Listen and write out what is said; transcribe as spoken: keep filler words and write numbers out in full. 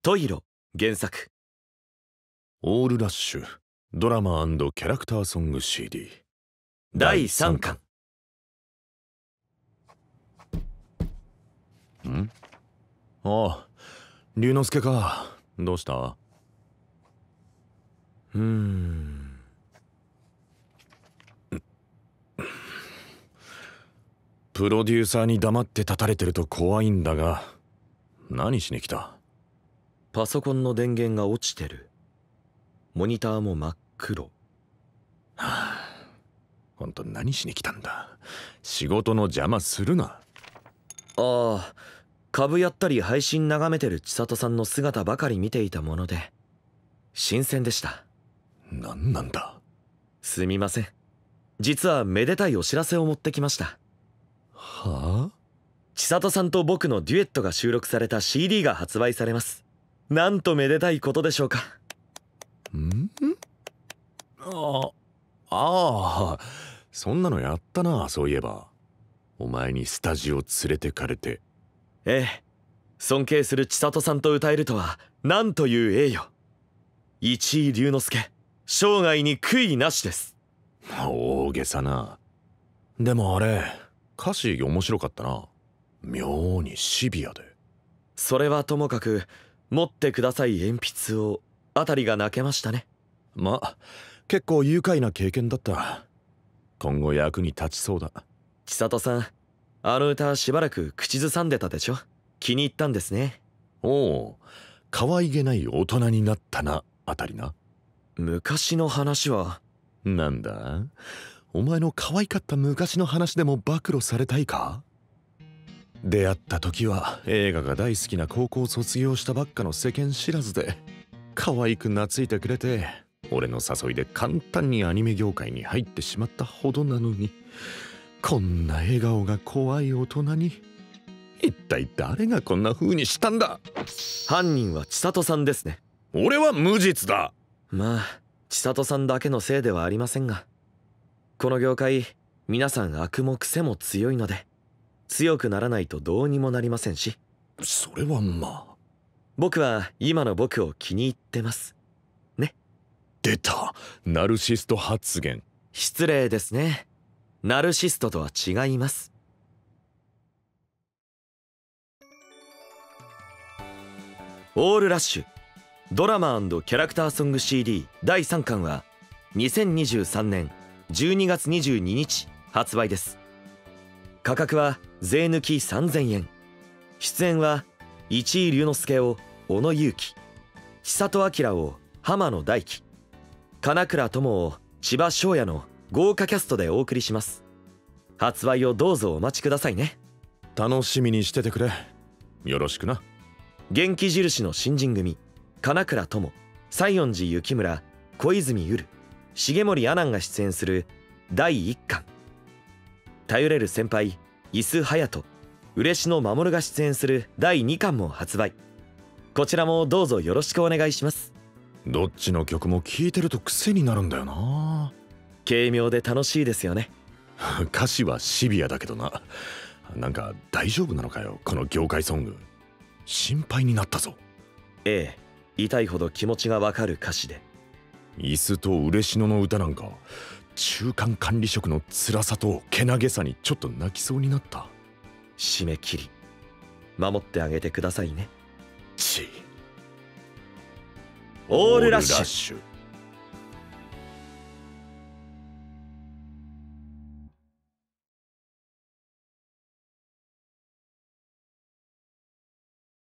トイロ原作。 オールラッシュドラマ&キャラクターソング シーディーだいさんかん。 んああ、龍之介か。どうした？ うーんプロデューサーに黙って立たれてると怖いんだが、何しに来た？ パソコンの電源が落ちてる。モニターも真っ黒。 はあ、ほんと何しに来たんだ。仕事の邪魔するな。 ああ、株やったり配信眺めてる千里さんの姿ばかり見ていたもので新鮮でした。 何なんだ？ すみません、実はめでたいお知らせを持ってきました。 はあ？ 千里さんと僕のデュエットが収録された シーディー が発売されます。なんとめでたいことでしょうか。 ん？あああ、そんなのやったな。そういえばお前にスタジオ連れてかれて。 ええ、尊敬する千里さんと歌えるとはなんという栄誉。一位龍之介、生涯に悔いなしです。 大げさな。でもあれ歌詞面白かったな。妙にシビアで。 それはともかく、持ってください鉛筆をあたりが泣けましたね。 ま、結構愉快な経験だった。今後役に立ちそうだ。 千里さん、あの歌しばらく口ずさんでたでしょ。気に入ったんですね。 おお、可愛げない大人になったなあたりな。 昔の話は？ なんだ、お前の可愛かった昔の話でも暴露されたいか？出会った時は映画が大好きな高校卒業したばっかの世間知らずで、可愛く懐いてくれて、俺の誘いで簡単にアニメ業界に入ってしまったほどなのに、こんな笑顔が怖い大人に。一体誰がこんな風にしたんだ？ 犯人は千里さんですね。 俺は無実だ。 まあ千里さんだけのせいではありませんが、この業界皆さん悪も癖も強いので、強くならないとどうにもなりませんし。 それはまあ。 僕は今の僕を気に入ってますね。 出た、ナルシスト発言。 失礼ですね。ナルシストとは違います。オールラッシュドラマ&キャラクターソング シーディー だいさんかんはにせんにじゅうさんねんじゅうにがつにじゅうににち発売です。価格は税抜きさんぜんえん。出演は一位龍之介を小野勇気、千里明を浜野大輝、金倉智を千葉翔也の豪華キャストでお送りします。発売をどうぞお待ちくださいね。 楽しみにしててくれ。よろしくな。 元気印の新人組、金倉智、西園寺幸村、小泉悠重森阿南が出演するだいいっかん。頼れる先輩、伊豆隼人、嬉野守が出演するだいにかんも発売。こちらもどうぞよろしくお願いします。 どっちの曲も聴いてると癖になるんだよな。 軽妙で楽しいですよね。 歌詞はシビアだけどな。なんか大丈夫なのかよ、この業界ソング。心配になったぞ。 ええ、痛いほど気持ちがわかる歌詞で。 伊豆と嬉野の歌なんか、中間管理職の辛さとけなげさにちょっと泣きそうになった。 締め切り守ってあげてくださいね。 ちオールラッシュ。